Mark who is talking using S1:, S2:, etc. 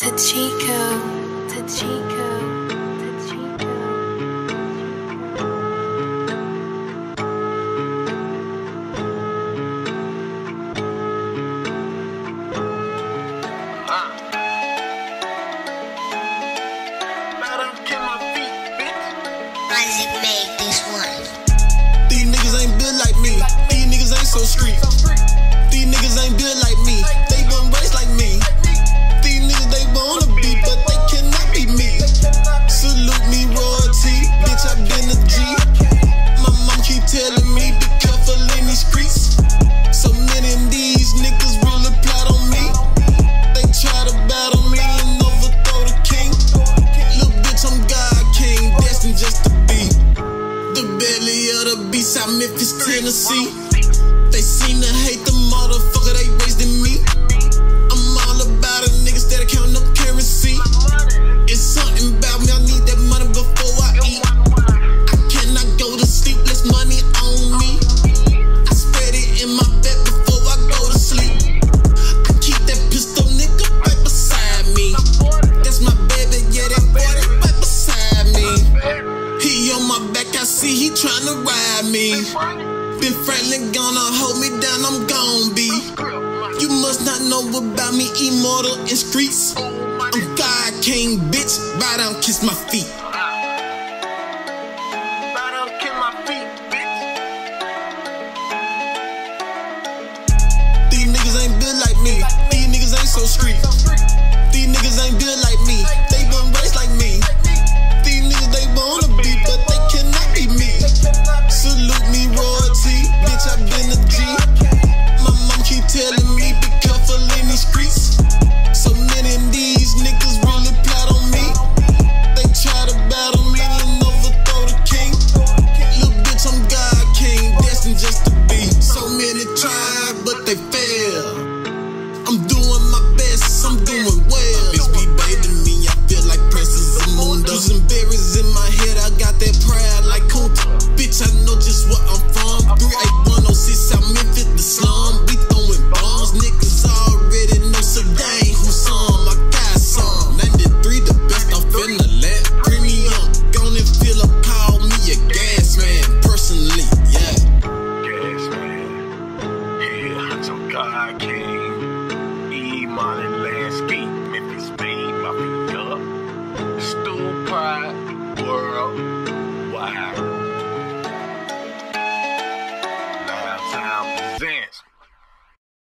S1: These niggas ain't built like me. These niggas ain't so street. These niggas ain't built like me. They been raised like me. These niggas they wanna be, but they cannot be me. Salute me royalty, bitch, I been a G. My mom keep telling me be careful in these streets. So many of these niggas really plot on me. They try to battle me and overthrow the king. Little bitch, I'm God King, destined just to be the belly of the beast out Memphis, Tennessee. They seem to hate the motherfucker they raised in me. I'm all about it, niggas that counting up currency. It's something about me, I need that money before I eat. I cannot go to sleep, less money on me. I spread it in my bed before I go to sleep. I keep that pistol nigga right beside me. That's my baby, yeah, that boy that right beside me. He on my back, I see he tryna ride me. Ben Franklin gonna hold me down, I'm gon' be. You must not know about me, immortal in streets. I'm God King, bitch, ride down, kiss my feet. These niggas ain't built like me. These niggas ain't so street. These niggas ain't built like me. They been raised like me. These niggas they wanna be, but they cannot be me. Salute me royalty, bitch, I been a G. My mom keep telling me be careful in these streets. So many of these niggas really plot on me. They try to battle me and overthrow the king. Little bitch, I'm God King, destined just to be. So many tried, but they fail. I'm doing my best, I'm doing well. Bitch be bathing me, I feel like Princess Zamunda. Some berries in my head, I got that pride like Kunta. Bitch, I know just what I'm from. 38106 South Memphis, the slum. We throwing bombs, niggas already know Sedan. Who's some? I got some. 93, the best off in the land. Premium, gone and fill up, call me a gas man. Personally, yeah.
S2: Gas man, yeah, I'm God King. E-Money landscape, Memphis, Spain, my people.